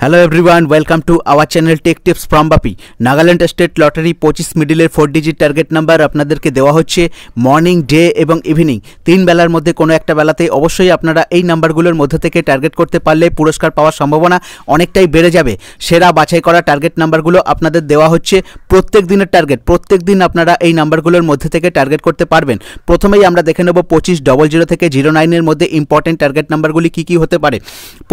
Hello everyone, welcome to our channel tech tips from Bapi. Nagaland state lottery 25 মিডিলের 4 digit target number আপনাদেরকে দেওয়া হচ্ছে morning, day এবং evening, 3 বেলার মধ্যে কোনো একটা বেলাতে। অবশ্যই আপনারা এই নাম্বারগুলোর মধ্যে থেকে টার্গেট করতে পারলে পুরস্কার পাওয়ার সম্ভাবনা অনেকটাই বেড়ে যাবে। সেরা বাছাই করা টার্গেট নাম্বারগুলো আপনাদের দেওয়া হচ্ছে প্রত্যেক দিনের টার্গেট। প্রত্যেক দিন আপনারা এই নাম্বারগুলোর মধ্যে থেকে টার্গেট করতে পারবেন। প্রথমেই আমরা দেখে নেব 2500 থেকে 09 মধ্যে ইম্পর্টেন্ট টার্গেট নাম্বারগুলি কী কী হতে পারে।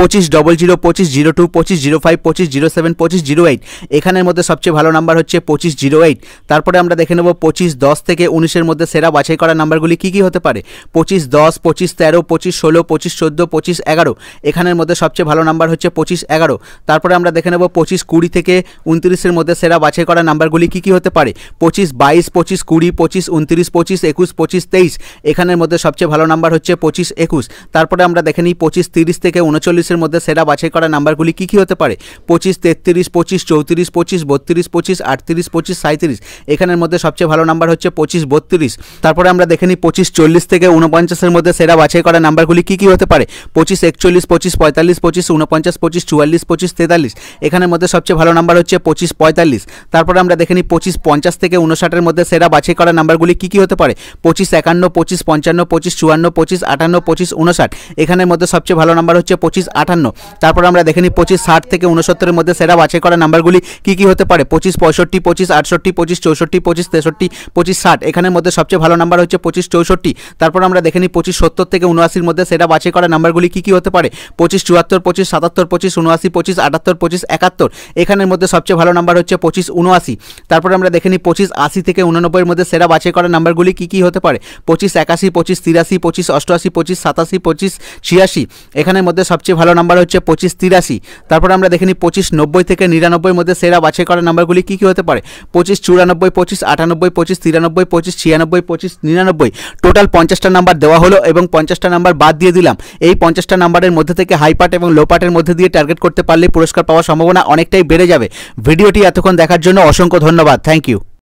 2500, 2502, 2505, 2507, 2508। এখানের মধ্যে সবচেয়ে ভালো নাম্বার হচ্ছে 2508। তারপরে আমরা দেখে নেব 2510 থেকে 19 মধ্যে সেরা বাছাই করা নাম্বারগুলি কী কী হতে পারে। 2510, 2513, 2516, 2514, 2511। এখানের মধ্যে সবচেয়ে ভালো নাম্বার হচ্ছে 2511। তারপরে আমরা দেখে নেব 2520 থেকে 29 মধ্যে সেরা বাছাই করা নাম্বারগুলি কী কী হতে পারে। 2522, 2520, 2529, 2521, 2523। এখানের মধ্যে সবচেয়ে ভালো নাম্বার হচ্ছে 2521। তারপরে আমরা দেখে নিই 2530 থেকে 39 মধ্যে সেরা বাছাই করা নাম্বারগুলি কী কী হতে পারে। 2533, 2534, 2532, 2538, 2537। এখানের মধ্যে সবচেয়ে ভালো নাম্বার হচ্ছে 2532। তারপরে আমরা দেখে নিই 2540 থেকে 49 মধ্যে সেরা বাছাই করা নাম্বারগুলি কী কী হতে পারে। 2541, 2545, 2549, 2544, 2543। এখানের মধ্যে সবচেয়ে ভালো নাম্বার হচ্ছে 2545। তারপরে আমরা দেখে নিই 2550 থেকে 59 মধ্যে সেরা বাছাই করা নাম্বারগুলি কী কী হতে পারে। 2551, 2555, 2554, 2558, 2559। এখানের মধ্যে সবচেয়ে ভালো নাম্বার হচ্ছে 2558। তারপর আমরা দেখে নিই 2560 থেকে 69 মধ্যে সেরা বাছাই করা নাম্বারগুলি কী কী হতে পারে। 2565, 2568, 2564, 2563, 2560। এখানের মধ্যে সবচেয়ে ভালো নাম্বার হচ্ছে 2564। তারপর আমরা দেখে নিই 2570 থেকে 79 মধ্যে সেরা বাছাই করা নাম্বারগুলি কী কী হতে পারে। 2574, 2577, 2579, 2578, 2571। এখানের মধ্যে সবচেয়ে ভালো নাম্বার হচ্ছে 2579। তারপর আমরা দেখে নিই 2580 থেকে 89 মধ্যে সেরা বাছাই করা নাম্বারগুলি কী কী হতে পারে। 2581, 2583, 2588, 2587, 2586। এখানের মধ্যে সবচেয়ে ভালো নাম্বার হচ্ছে 2583। তারপর আমরা দেখে নিই 2590 থেকে 99 মধ্যে সেরা বাছাই করা নাম্বারগুলি কী কী হতে পারে। 2594, 2598, 2593, 2596, 2599। টোটাল 50টা নাম্বার দেওয়া হলো এবং 50টা নাম্বার বাদ দিয়ে দিলাম। এই 50টা নাম্বারের মধ্যে থেকে হাই পার্ট এবং লো পার্টের মধ্যে দিয়ে টার্গেট করতে পারলে পুরস্কার পাওয়ার সম্ভাবনা অনেকটাই বেড়ে যাবে। ভিডিওটি এতক্ষণ দেখার জন্য অসংখ্য ধন্যবাদ। Thank you.